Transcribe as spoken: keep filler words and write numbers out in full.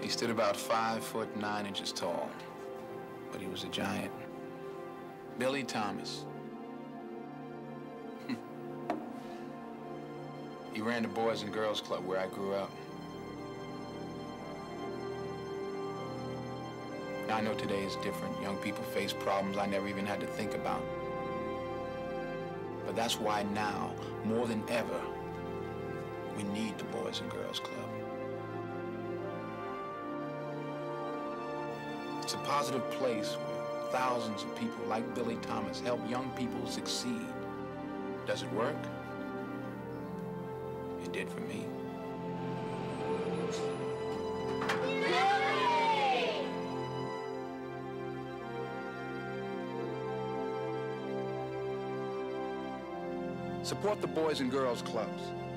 He stood about five foot nine inches tall, but he was a giant. Billy Thomas. He ran the Boys and Girls Club where I grew up. Now, I know today is different. Young people face problems I never even had to think about. But that's why now, more than ever, we need the Boys and Girls Club. It's a positive place where thousands of people like Billy Thomas help young people succeed. Does it work? It did for me. Support the Boys and Girls Clubs.